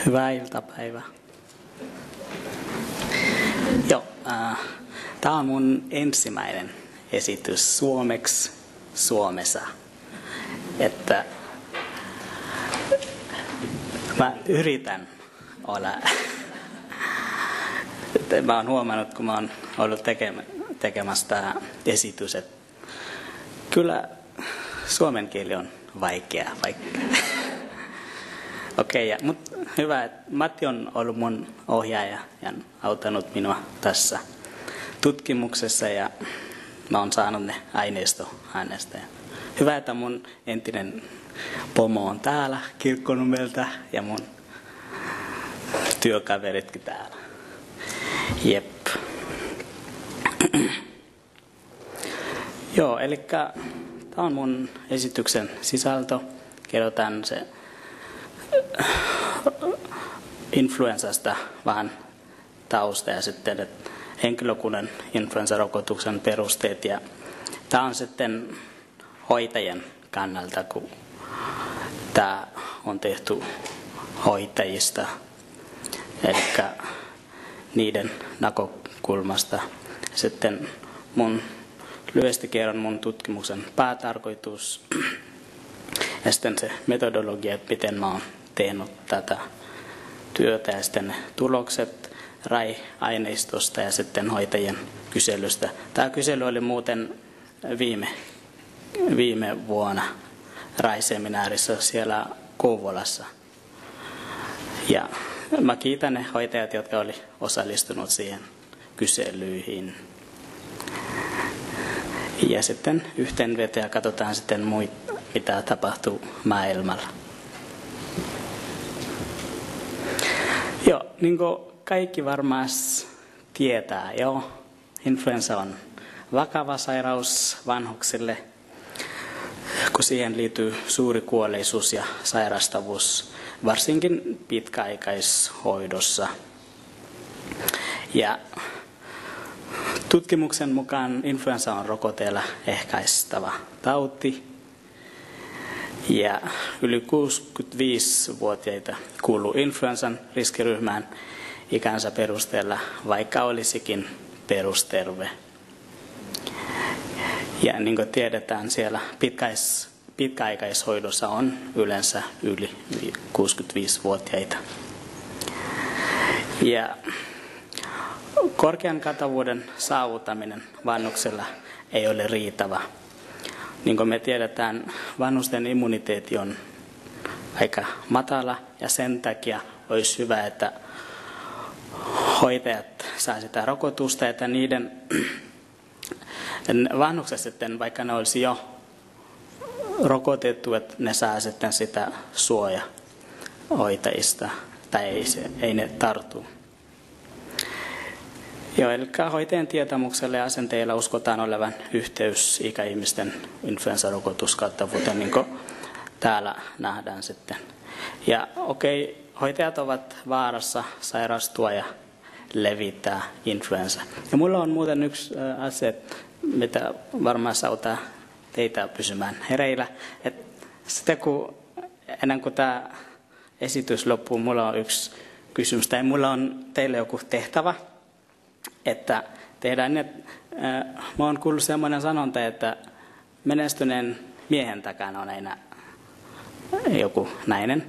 Hyvää iltapäivää. Joo, tämä on mun ensimmäinen esitys suomeksi Suomessa. Että mä yritän olla. Mä oon huomannut, kun mä oon ollut tekemässä tämä esitys, että kyllä suomen kieli on vaikea. Okei, mutta hyvä, että Matti on ollut mun ohjaaja ja auttanut minua tässä tutkimuksessa ja mä oon saanut ne aineisto hänestä. Hyvä, että mun entinen pomo on täällä Kirkkonummelta ja mun työkaveritkin täällä. Jep. Joo, eli tämä on mun esityksen sisältö. Kerrotaan se influenssasta vähän tausta ja sitten henkilökunnan influenssarokotuksen perusteet. Ja tämä on sitten hoitajien kannalta, kun tämä on tehty hoitajista, eli niiden näkökulmasta. Sitten lyhyesti kerron mun tutkimuksen päätarkoitus ja sitten se metodologia, että miten mä oon tehnyt tätä työtä ja sitten tulokset RAI-aineistosta ja sitten hoitajien kyselystä. Tämä kysely oli muuten viime vuonna RAI-seminaarissa siellä Kouvolassa. Ja mä kiitän ne hoitajat, jotka oli osallistunut siihen kyselyihin. Ja sitten yhteenveto ja katsotaan sitten mitä tapahtuu maailmalla. Joo, niin kuin kaikki varmaan tietää, influenssa on vakava sairaus vanhuksille, kun siihen liittyy suuri kuolleisuus ja sairastavuus, varsinkin pitkäaikaishoidossa. Ja tutkimuksen mukaan influenssa on rokoteella ehkäistävä tauti. Ja yli 65-vuotiaita kuuluu influenssan riskiryhmään ikänsä perusteella, vaikka olisikin perusterve. Ja niin kuin tiedetään, siellä pitkäaikaishoidossa on yleensä yli 65-vuotiaita. Ja korkean kattavuuden saavuttaminen vanhuksella ei ole riittävä. Niin kuin me tiedetään, vanhusten immuniteetti on aika matala ja sen takia olisi hyvä, että hoitajat saa sitä rokotusta, että niiden vanhukset sitten, vaikka ne olisi jo rokotettu, että ne saa sitten sitä suojaa hoitajista tai ei ne tartu. Joo, eli hoitajien tietämuksella ja asenteilla uskotaan olevan yhteys ikäihmisten influenssarokotuskattavuuteen, niin kuin täällä nähdään sitten. Ja hoitajat ovat vaarassa sairastua ja levittää influenssa. Ja mulla on muuten yksi asia, mitä varmaan auttaa teitä pysymään hereillä. Että sitten ennen kuin tämä esitys loppuu, mulla on yksi kysymys, tai mulla on teille joku tehtävä. Että tehdään, mä oon kuullut semmoinen sanonta, että menestyneen miehen takana on aina joku nainen.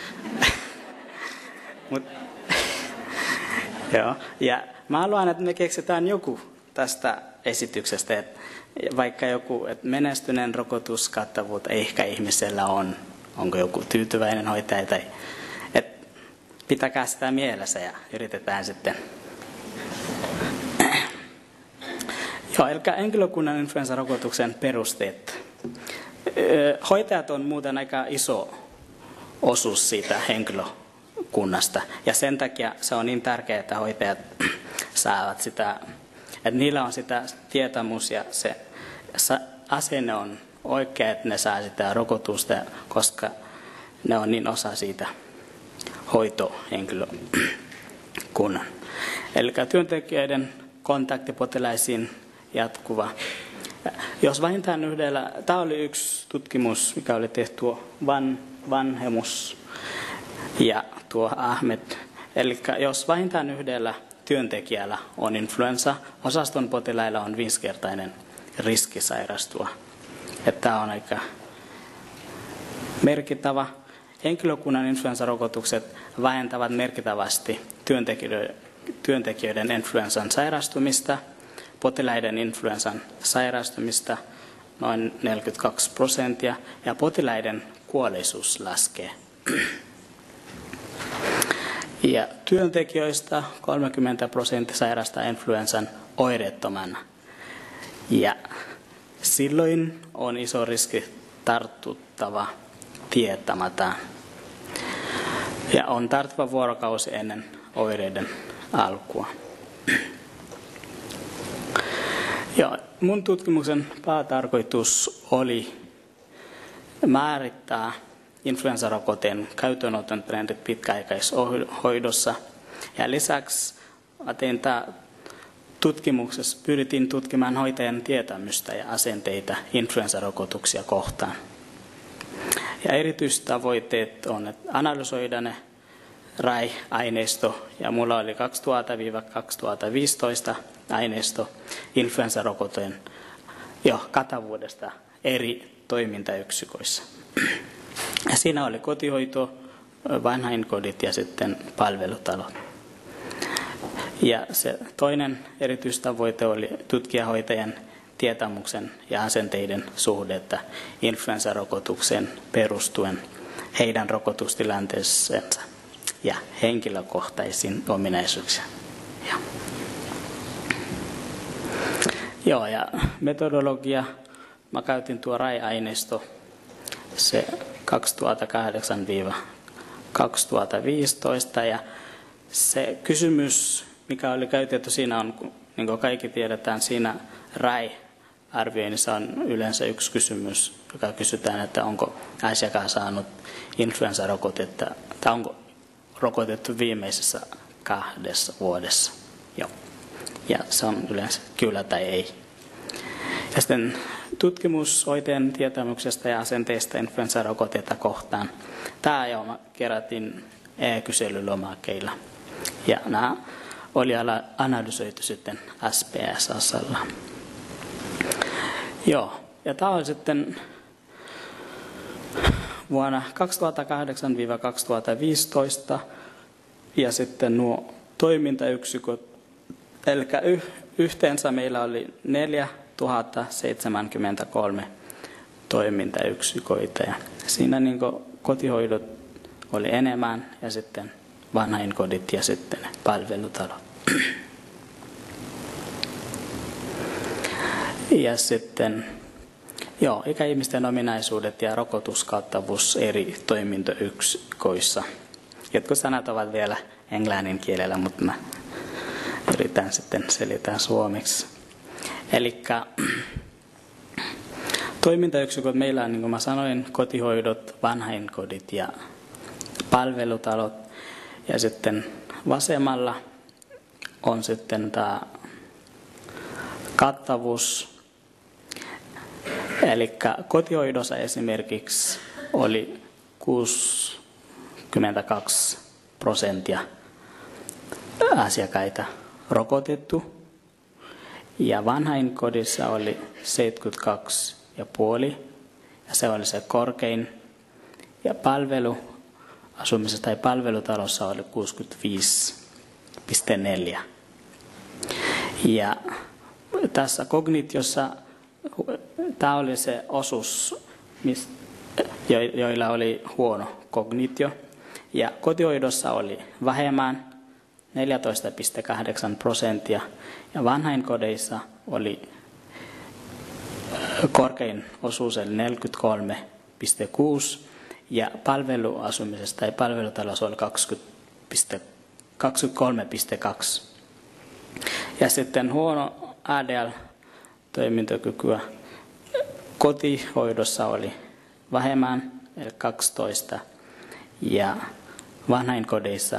Joo, ja mä haluan, että me keksitään joku tästä esityksestä, että vaikka joku että menestyneen rokotuskattavuus ehkä ihmisellä onko joku tyytyväinen hoitaja, tai että pitäkää sitä mielessä ja yritetään sitten. Joo, eli henkilökunnan influenssarokotuksen perusteet. Hoitajat on muuten aika iso osuus siitä henkilökunnasta. Ja sen takia se on niin tärkeää, että hoitajat saavat sitä, että niillä on sitä tietämus ja se asenne on oikea, että ne saa sitä rokotusta, koska ne on niin osa siitä hoitohenkilökunnan. Eli työntekijöiden kontakti potilaisiin jatkuva. Jos vähintään yhdellä, tämä oli yksi tutkimus, mikä oli tehty vanhemmus Ja tuo Ahmed, eli jos vähintään yhdellä työntekijällä on influenssa, osaston potilailla on 5-kertainen riski sairastua. Tämä on aika merkittävä. Henkilökunnan influenssarokotukset vähentävät merkittävästi työntekijöiden influenssan sairastumista, potilaiden influenssan sairastumista noin 42% ja potilaiden kuolleisuus laskee. Ja työntekijöistä 30% sairastaa influenssan oireettomana. Ja silloin on iso riski tartuttava tietämättä. Ja on tarttuva vuorokausi ennen oireiden alkua. Ja mun tutkimuksen päätarkoitus oli määrittää influenssarokotteen käyttöönoton trendit pitkäaikaishoidossa. Ja lisäksi tutkimuksessa pyrittiin tutkimaan hoitajan tietämystä ja asenteita influenssarokotuksia kohtaan. Ja erityistavoitteet on, että analysoida ne RAI-aineisto, ja mulla oli 2000-2015 aineisto influenssarokotteen jo kattavuudesta eri toimintayksiköissä. Ja siinä oli kotihoito, vanhainkodit ja sitten palvelutalot. Ja se toinen erityistavoite oli tutkia hoitajan tietämyksen ja asenteiden suhdetta influenssarokotukseen perustuen heidän rokotustilanteeseensa ja henkilökohtaisiin ominaisuuksiin. Ja metodologia, mä käytin tuo RAI-aineisto, se 2008-2015, ja se kysymys, mikä oli käytetty siinä on, niin kuin kaikki tiedetään, siinä RAI-arvioinnissa on yleensä yksi kysymys, joka kysytään, että onko asiakas saanut influenssarokotetta, tai onko rokotettu viimeisessä 2 vuodessa. Joo. Ja se on yleensä kyllä tai ei. Ja sitten tutkimus hoitajan tietämyksestä ja asenteista influenssarokotetta kohtaan. Tämä jo kerättiin e-kyselylomakkeilla. Ja nämä oli analysoitu sitten SPSS:llä. Joo, ja tämä oli sitten vuonna 2008-2015, ja sitten nuo toimintayksiköt, eli yhteensä meillä oli 4073 toimintayksiköitä, ja siinä niin kotihoidot oli enemmän, ja sitten vanhainkodit ja sitten palvelutalot. Ja sitten ikäihmisten ominaisuudet ja rokotuskattavuus eri toimintayksiköissä. Jotkut sanat ovat vielä englannin kielellä, mutta mä yritän sitten selittää suomeksi. Eli toimintayksiköt meillä on, niin kuin mä sanoin, kotihoidot, vanhainkodit ja palvelutalot. Ja sitten vasemmalla on sitten tämä kattavuus. Eli kotihoidossa esimerkiksi oli 62% asiakkaita rokotettu, ja vanhainkodissa oli 72,5%, ja se oli se korkein, ja palveluasumisessa tai palvelutalossa oli 65,4%. Ja tässä kognitiossa tämä oli se osuus, joilla oli huono kognitio. Ja kotihoidossa oli vähemmän 14,8%, ja vanhainkodeissa oli korkein osuus eli 43,6%, ja palveluasumisessa tai palvelutalossa oli 23,2%. Ja sitten huono ADL-toimintakykyä kotihoidossa oli vähemmän, eli 12, ja vanhainkodeissa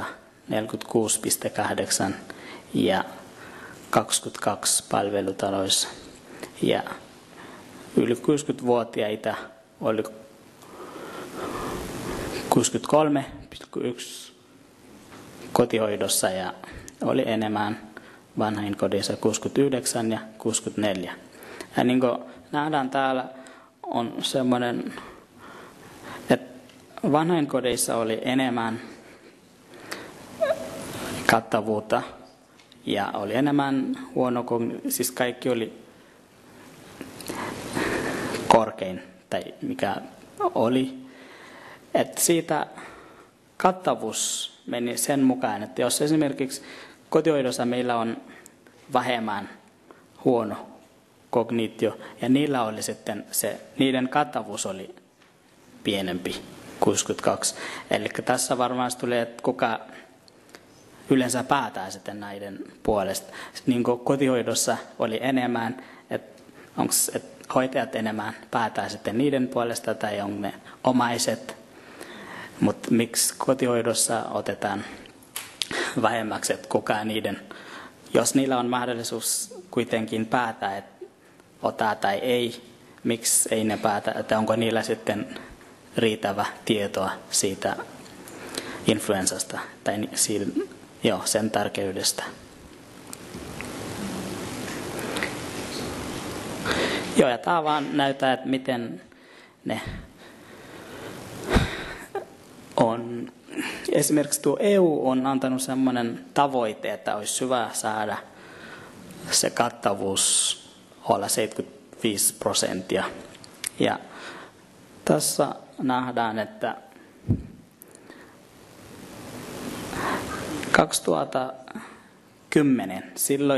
46,8 ja 22 palvelutaloissa. Ja yli 60-vuotiaita oli 63,7 7,1 kotihoidossa ja oli enemmän vanhainkodissa 69 ja 64. Ja niin kuin nähdään täällä on semmoinen, että vanhainkodeissa oli enemmän kattavuutta ja oli enemmän siis kaikki oli korkein tai mikä oli. Että siitä kattavuus meni sen mukaan, että jos esimerkiksi kotihoidossa meillä on vähemmän huono kognitio ja niillä oli sitten niiden kattavuus oli pienempi, 62. Eli tässä varmasti tulee, että kuka yleensä päätää sitten näiden puolesta. Niin kuin kotihoidossa oli enemmän, että onko hoitajat enemmän päätää sitten niiden puolesta tai on ne omaiset. Mutta miksi kotihoidossa otetaan vähemmäksi, että kuka niiden, jos niillä on mahdollisuus kuitenkin päättää, että ottaa tai ei, miksi ei ne päätä, että onko niillä sitten riittävä tietoa siitä influenssasta tai sen tärkeydestä. Joo, ja tämä vaan näyttää, että miten ne on. Esimerkiksi tuo EU on antanut sellainen tavoite, että olisi hyvä saada se kattavuus olla 75%. Ja tässä nähdään, että 2010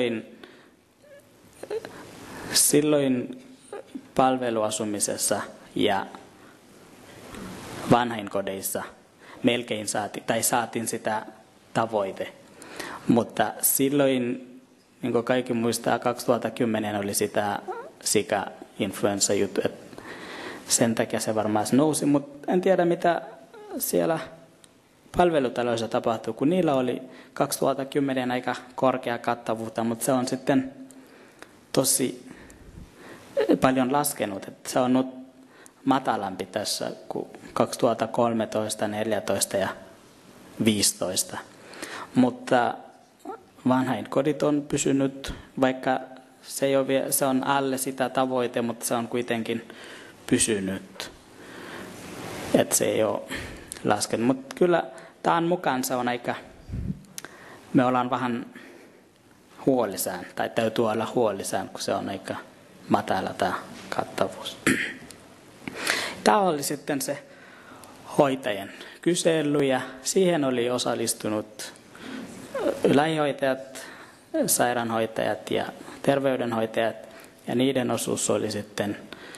silloin palveluasumisessa ja vanhainkodeissa melkein saatiin sitä tavoite. Mutta silloin, niin kuin kaikki muistaa, 2010 oli sitä Zika-influenssa-juttu. Sen takia se varmaan nousi, mutta en tiedä mitä siellä palvelutaloissa tapahtui, kun niillä oli 2010 aika korkea kattavuutta, mutta se on sitten tosi paljon laskenut. Että se on nyt matalampi tässä kuin 2013, 14 ja 15. Mutta vanhainkodit on pysynyt, vaikka se on alle sitä tavoite, mutta se on kuitenkin pysynyt. Että se ei ole laskenut. Mutta kyllä tämän mukaan se on me ollaan vähän huolissaan, tai täytyy olla huolissaan, kun se on aika matala tämä kattavuus. Tämä oli sitten se hoitajien kysely ja siihen oli osallistunut lähihoitajat, sairaanhoitajat ja terveydenhoitajat ja niiden osuus oli sitten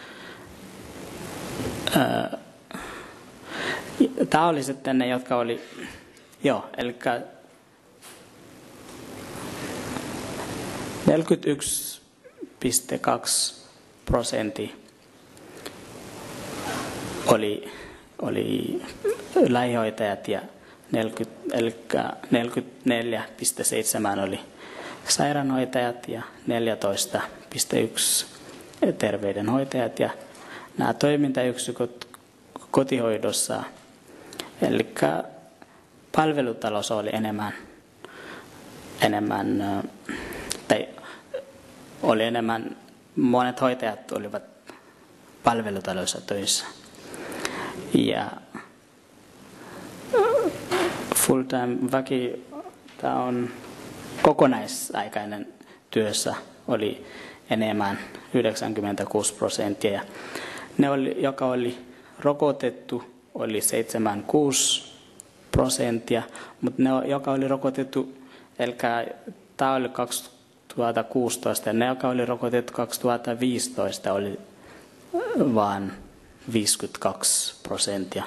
tämä oli sitten ne, jotka oli eli 41,2% oli lähihoitajat ja 44,7 oli sairaanhoitajat ja 14,1 terveydenhoitajat ja nämä toimintayksiköt kotihoidossa, eli palvelutalossa oli enemmän, monet hoitajat olivat palvelutaloissa töissä. Ja full-time väki, tämä on kokonaisaikainen työssä, oli enemmän 96%. Ja ne, joka oli rokotettu, oli 76%, mutta ne, joka oli rokotettu, eli tämä oli 2016, ja ne, joka oli rokotettu 2015, oli vain 52%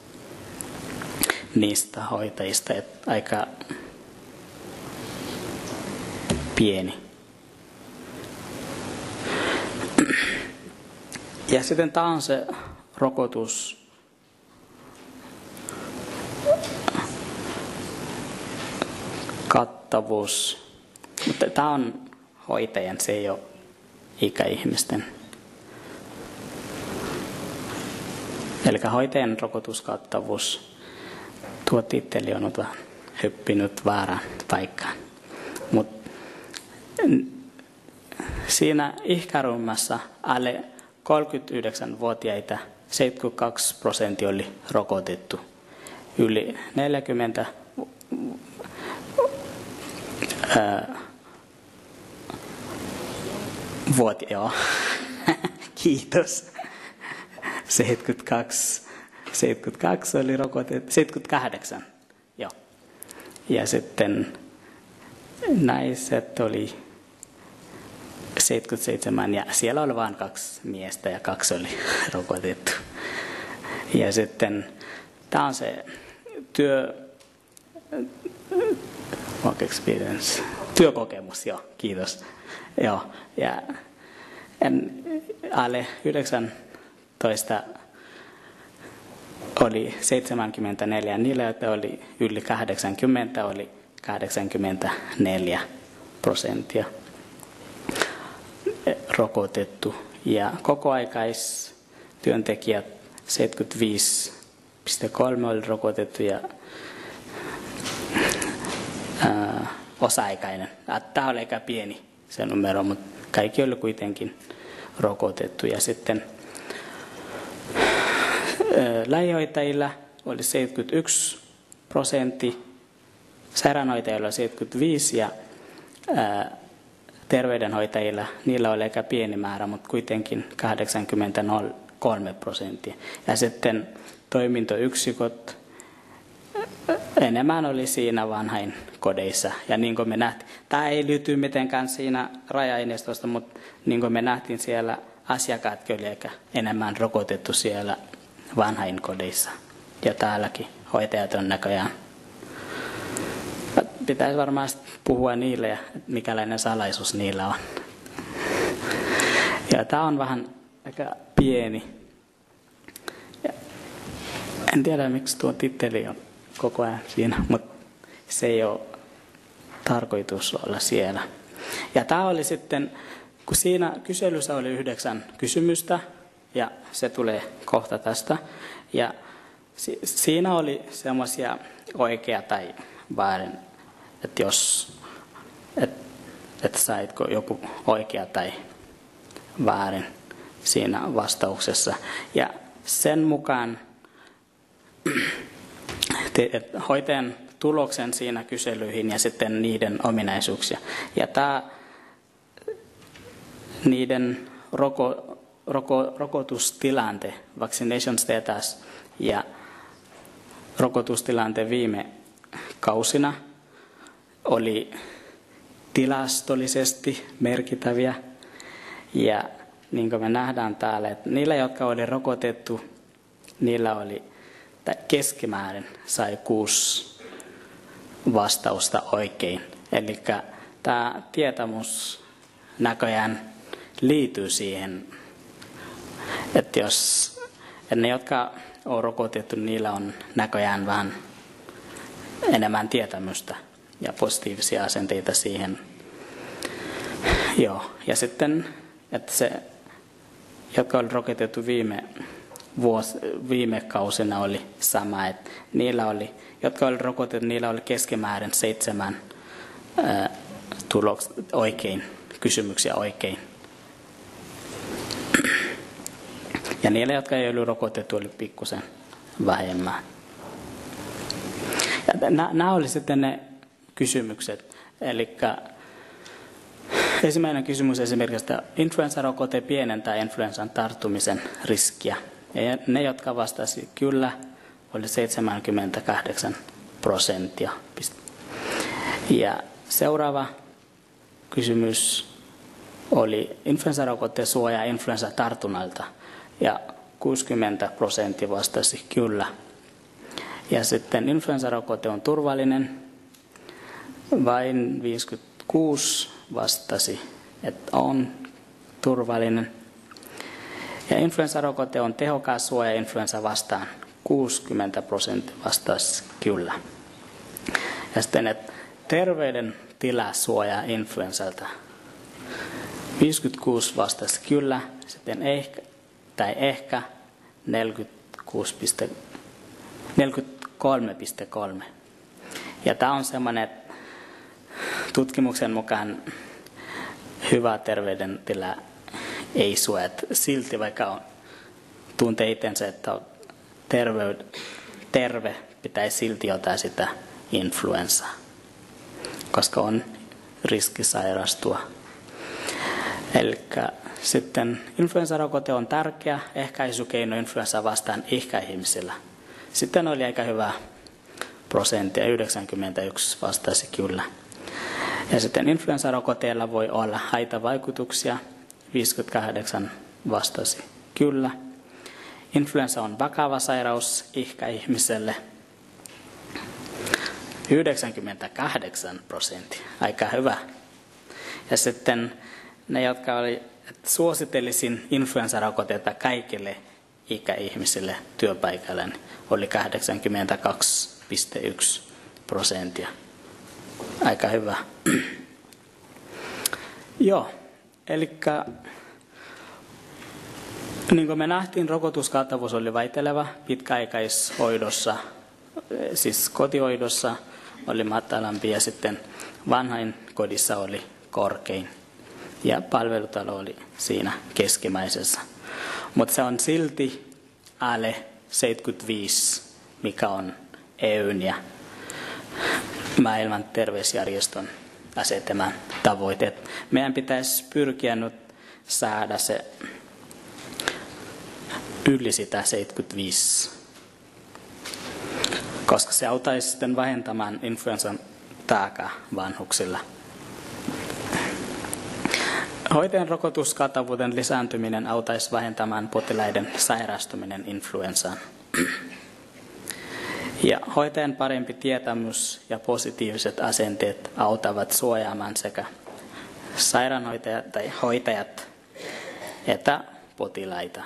niistä hoitajista, että aika pieni. Ja sitten tämä on se rokotus kattavuus, mutta tämä on hoitajan, se ei ole ikäihmisten. Eli hoitajan rokotuskattavuus tuo titteli on vähän hyppinyt väärään paikkaan. Mut siinä ikäryhmässä alle 39-vuotiaita 72% oli rokotettu. Yli 40 joo. Kiitos. 72 oli rokotettu, 78, joo. Ja sitten naiset oli 77 ja siellä oli vain 2 miestä ja 2 oli rokotettu. Ja sitten tämä on se työkokemus, joo, kiitos. Joo, ja alle 19 oli 74, niillä, joita oli yli 80, oli 84% rokotettu. Ja kokoaikaistyöntekijät 75,3 oli rokotettu ja osa-aikainen. Tämä oli aika pieni se numero, mutta kaikki oli kuitenkin rokotettu. Ja sitten lähihoitajilla oli 71%, sairaanhoitajilla oli 75% ja terveydenhoitajilla niillä oli aika pieni määrä, mutta kuitenkin 83%. Ja sitten toimintoyksiköt enemmän oli siinä vanhainkodeissa. Ja niin kuin me nähtiin, tämä ei liity mitenkään siinä raja-aineistosta, mutta niin kuin me nähtiin siellä, asiakkaatkin oli aika enemmän rokotettu siellä vanhainkodeissa. Ja täälläkin hoitajat on näköjään. Pitäisi varmaan puhua niille ja mikälainen salaisuus niillä on. Ja tämä on vähän aika pieni. Ja en tiedä miksi tuo titteli on koko ajan siinä, mutta se ei ole tarkoitus olla siellä. Ja tämä oli sitten, kun siinä kyselyssä oli 9 kysymystä, ja se tulee kohta tästä, ja siinä oli semmoisia oikea tai väärin, että jos että saitko joku oikea tai väärin siinä vastauksessa. Ja sen mukaan hoitajan tuloksen siinä kyselyihin ja sitten niiden ominaisuuksia. Ja tämä niiden rokotustilante, vaccination status ja rokotustilante viime kausina oli tilastollisesti merkittäviä. Ja niin kuin me nähdään täällä, että niillä, jotka oli rokotettu, niillä oli keskimäärin sai 6 vastausta oikein. Eli tämä tietämys näköjään liittyy siihen, että jos ne, jotka on rokotettu, niillä on näköjään vähän enemmän tietämystä ja positiivisia asenteita siihen. Joo. Ja sitten, että se, jotka oli rokotettu viime kausina oli sama, että niillä oli, jotka oli rokotettu, niillä oli keskimäärin 7 kysymyksiä oikein. Ja niillä, jotka ei ollut rokotettu, oli pikkusen vähemmän. Ja nämä oli sitten ne kysymykset. Eli ensimmäinen kysymys esimerkiksi, että influenssarokote pienentää influenssan tarttumisen riskiä. Ja ne, jotka vastasivat kyllä, oli 78%. Ja seuraava kysymys oli influenssarokote suojaa influenssatartunnalta. Ja 60% vastasi kyllä. Ja sitten influenssarokote on turvallinen. Vain 56 vastasi, että on turvallinen. Ja influenssarokote on tehokas suoja influenssa vastaan. 60% vastasi kyllä. Ja sitten, että terveydentila suojaa influenssalta. 56 vastasi kyllä, sitten ehkä 46 3,3. Ja tämä on semmoinen tutkimuksen mukaan hyvä terveydentila ei suojat. Silti vaikka on, tuntee itsensä, että on terve, pitäisi silti ottaa sitä influenssaa, koska on riski sairastua. Eli sitten influenssarokote on tärkeä ehkäisykeino influenssaa vastaan ikäihmisillä. Sitten oli aika hyvä prosenttia, 91 vastasi kyllä. Ja sitten influenssarokotteella voi olla haitavaikutuksia, 58 vastasi kyllä. Influenssa on vakava sairaus ikäihmiselle, 98%, aika hyvä. Ja sitten ne, jotka suosittelisin influenssarokotetta kaikille ikäihmisille työpaikalle, oli 82,1%. Aika hyvä. Joo, eli niin kuin me nähtiin, rokotuskattavuus oli vaihteleva pitkäaikaishoidossa, siis kotihoidossa oli matalampi ja sitten vanhainkodissa oli korkein ja palvelutalo oli siinä keskimmäisessä. Mutta se on silti alle 75, mikä on EUn ja maailman terveysjärjestön asettaman tavoitteet. Meidän pitäisi pyrkiä nyt saada se yli sitä 75, koska se auttaisi sitten vähentämään influenssan taakkaa vanhuksilla. Hoitajan rokotuskattavuuden lisääntyminen auttaisi vähentämään potilaiden sairastuminen influenssaan. Ja hoitajan parempi tietämys ja positiiviset asenteet auttavat suojaamaan sekä sairaanhoitajat tai hoitajat että potilaita.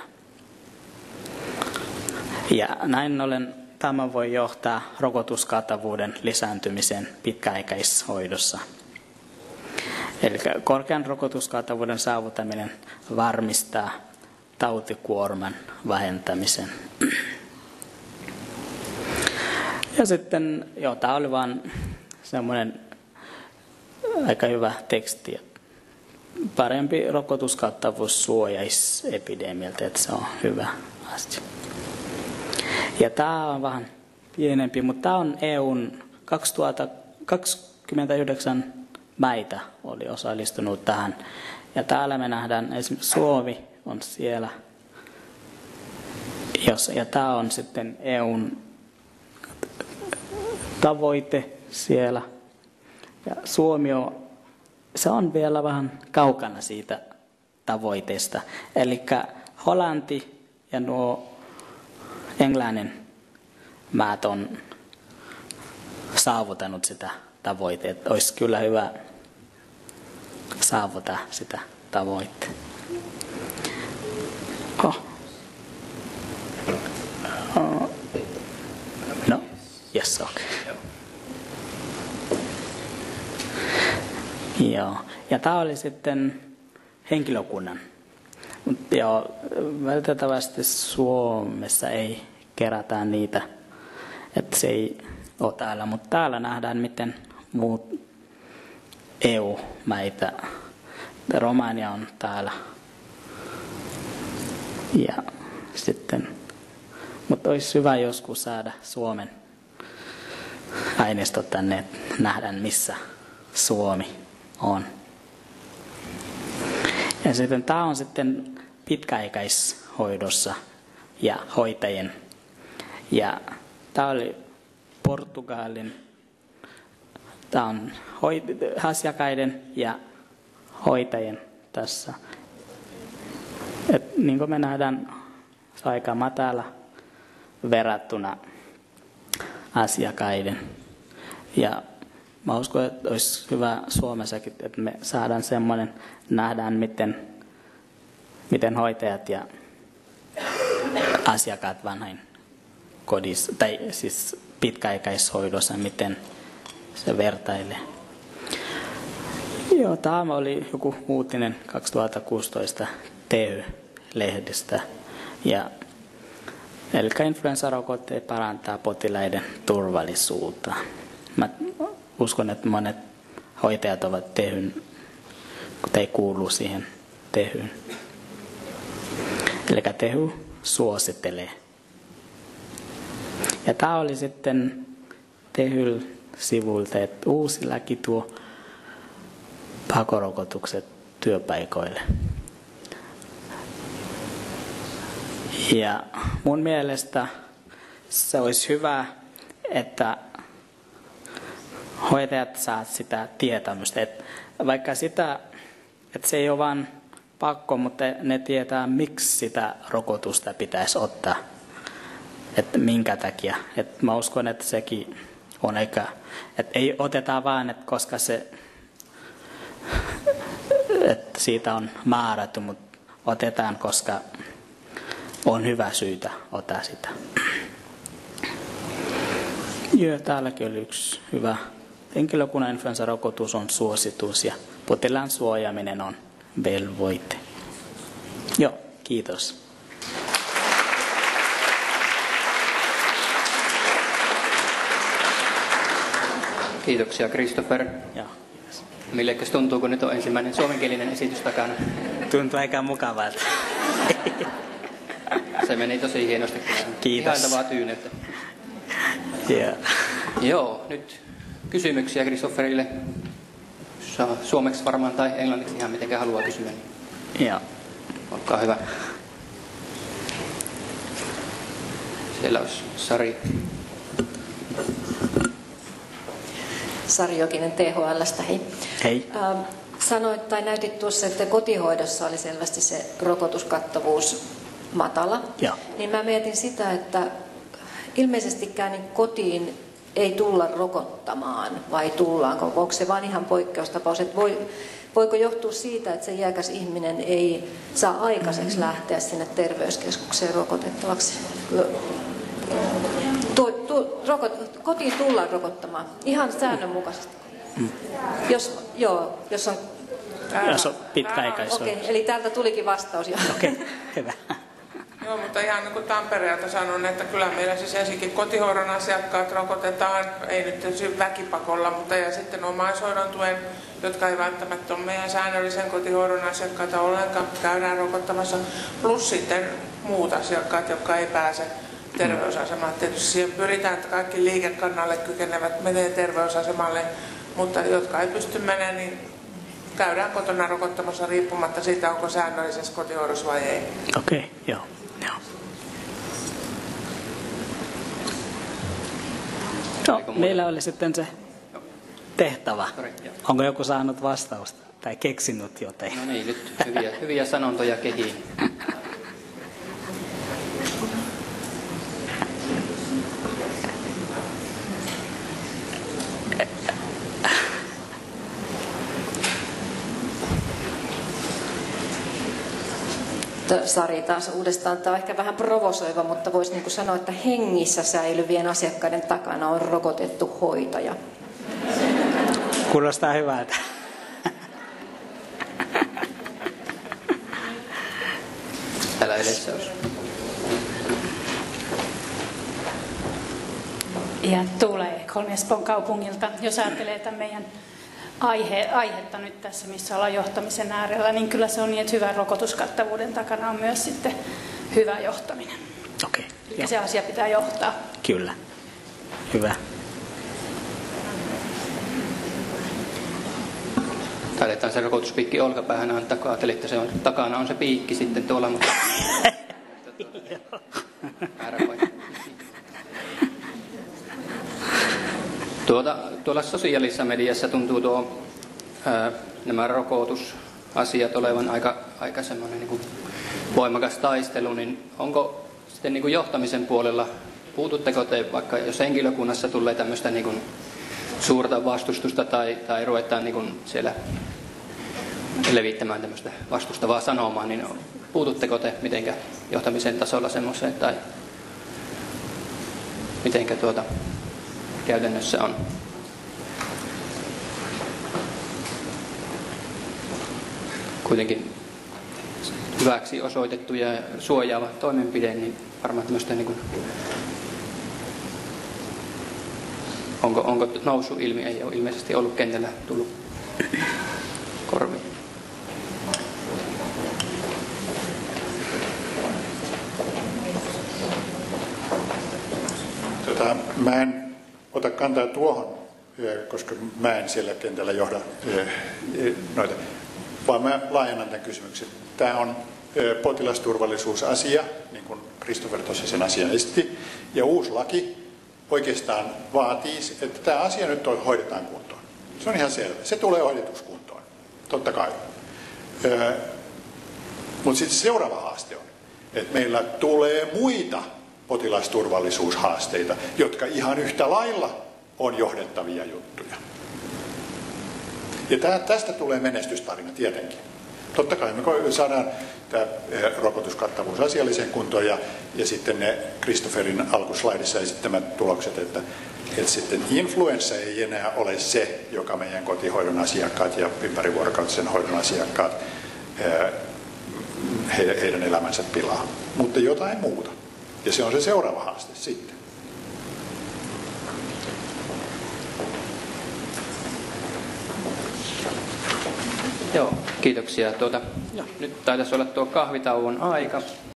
Ja näin ollen tämä voi johtaa rokotuskattavuuden lisääntymiseen pitkäaikaishoidossa. Eli korkean rokotuskattavuuden saavuttaminen varmistaa tautikuorman vähentämisen. Ja sitten, tämä oli vain semmoinen aika hyvä teksti. Parempi rokotuskattavuus suojaisi epidemialta, että se on hyvä asia. Ja tämä on vähän pienempi, mutta tämä on EUn 2029 maita oli osallistunut tähän. Ja täällä me nähdään, esimerkiksi Suomi on siellä. Ja tämä on sitten EUn tavoite siellä. Ja Suomi se on vielä vähän kaukana siitä tavoitteesta. Eli Hollanti ja nuo Englannin maat on saavuttanut sitä tavoitteet. Olisi kyllä hyvä saavuttaa sitä tavoitteet. No, yes, okay. Joo. Ja tämä oli sitten henkilökunnan. Ja välttämättä Suomessa ei kerätä niitä, että se ei ole täällä, mutta täällä nähdään, miten muut EU-maita, Romania on täällä. Ja sitten, mutta olisi hyvä joskus saada Suomen aineisto tänne, että nähdään missä Suomi on. Ja sitten tämä on sitten pitkäaikaishoidossa ja hoitajien. Ja tämä oli Portugalin. Tämä on asiakkaiden ja hoitajien tässä. Et niin kuin me nähdään, se on aika matala verrattuna asiakkaiden. Ja mä uskon, että olisi hyvä Suomessakin, että me saadaan semmoinen, nähdään miten hoitajat ja asiakkaat vanhain kodissa, tai siis pitkäaikaishoidossa, miten se vertailee. Joo, tämä oli joku uutinen 2016 TY-lehdestä. Ja Eli influenssarokote parantaa potilaiden turvallisuutta. Mä uskon, että monet hoitajat ovat tehyn, mutta ei kuulu siihen tehyyn. Eli tehy suosittelee. Ja tämä oli sitten Tehyl sivuilta, että uusi laki tuo pakorokotukset työpaikoille. Ja mun mielestä se olisi hyvä, että hoitajat saa sitä tietämystä. Että vaikka sitä, että se ei ole vain pakko, mutta ne tietää, miksi sitä rokotusta pitäisi ottaa. Että minkä takia. Että mä uskon, että sekin on eikä, että ei oteta vaan, että koska se, että siitä on määrätty, mutta otetaan, koska on hyvä syytä ottaa sitä. Joo, täälläkin oli yksi hyvä. Henkilökunnan influenssarokotus on suositus ja potilaan suojaaminen on velvoite. Joo, kiitos. Kiitoksia, Christopher. Joo. Millekäs tuntuu, kun nyt on ensimmäinen suomenkielinen esitys takana? Tuntuu aika mukavalta. Se meni tosi hienosti. Kiitos. Ihailtavaa tyyneyttä. Yeah. Joo, nyt kysymyksiä Christopherille. Saa suomeksi varmaan tai englanniksi ihan mitenkä haluaa kysyä. Joo. Olkaa hyvä. Siellä olisi Sari. Sari Jokinen THL:stä, hei. Hei. Sanoit tai näytit tuossa, että kotihoidossa oli selvästi se rokotuskattavuus matala. Joo. Niin mä mietin sitä, että ilmeisestikään niin kotiin ei tulla rokottamaan, vai tullaanko? Onko se vain ihan poikkeustapaus? Että voiko johtua siitä, että se iäkäs ihminen ei saa aikaiseksi lähteä sinne terveyskeskukseen rokotettavaksi? Kotiin tullaan rokottamaan ihan säännönmukaisesti. Jos on pitkäaikaisuus. Okei, eli täältä tulikin vastaus jo. Okei, hyvä. Joo, mutta ihan niin kuin Tampereelta sanon, että kyllä meillä siis ensinnäkin kotihoidon asiakkaat rokotetaan, ei nyt tietysti väkipakolla, mutta ja sitten omaishoidon tuen, jotka ei välttämättä ole meidän säännöllisen kotihoidon asiakkaita ollenkaan, käydään rokottamassa, plus sitten muut asiakkaat, jotka ei pääse terveysasemalle. Tietysti siihen pyritään, että kaikki liikekannalle kykenevät menee terveysasemalle, mutta jotka ei pysty menemään, niin käydään kotona rokottamassa riippumatta siitä, onko säännöllisessä kotihoidossa vai ei. Okei, joo. No, meillä oli sitten se tehtävä. Onko joku saanut vastausta tai keksinyt jotain? No niin, nyt hyviä sanontoja kehiin. Sari taas uudestaan. Tämä on ehkä vähän provosoiva, mutta voisi niin kuin sanoa, että hengissä säilyvien asiakkaiden takana on rokotettu hoitaja. Kuulostaa hyvältä. Täällä edessä olisi. Ja tulee Ekholm Espoon kaupungilta. Jos ajattelee tämän meidän aihetta nyt tässä, missä ollaan johtamisen äärellä, niin kyllä se on niin, että hyvän rokotuskattavuuden takana on myös sitten hyvä johtaminen. Okei. Eli se asia pitää johtaa. Kyllä. Hyvä. Taidetaan se rokotuspiikki olkapäähän antaa, kun ajattelin, että se on, takana on se piikki sitten tuolla. Mutta tuolla sosiaalisessa mediassa tuntuu nämä rokotusasiat olevan aika semmoinen niin kuin voimakas taistelu, niin onko sitten niin kuin johtamisen puolella, puututteko te vaikka jos henkilökunnassa tulee tämmöistä niin kuin suurta vastustusta tai ruvetaan niin kuin siellä levittämään tämmöistä vastustavaa sanomaa, niin puututteko te mitenkä johtamisen tasolla semmoiseen tai mitenkä käytännössä on? Kuitenkin hyväksi osoitettu ja suojaava toimenpide, niin varmaan tämmöistä niin kuin, onko nousuilmi, ei ole ilmeisesti ollut kentällä tullut korviin. Mä en ota kantaa tuohon, koska mä en siellä kentällä johda noita, vaan mä laajennan tämän kysymyksen. Tämä on potilasturvallisuusasia, niin kuin Christopher tuossa sen asian esitti, ja uusi laki oikeastaan vaatii, että tämä asia nyt hoidetaan kuntoon. Se on ihan selvä. Se tulee hoidetuksi kuntoon, totta kai. Mutta sitten seuraava haaste on, että meillä tulee muita potilasturvallisuushaasteita, jotka ihan yhtä lailla on johdettavia juttuja. Ja tästä tulee menestystarina tietenkin. Totta kai me saadaan tämä rokotuskattavuus asialliseen kuntoon ja sitten ne Christopherin alkuslaidissa esittämät tulokset, että sitten influenssa ei enää ole se, joka meidän kotihoidon asiakkaat ja ympärivuorokautisen hoidon asiakkaat heidän elämänsä pilaa, mutta jotain muuta. Ja se on se seuraava haaste sitten. Joo, kiitoksia. Nyt taitaisi olla tuo kahvitauon aika.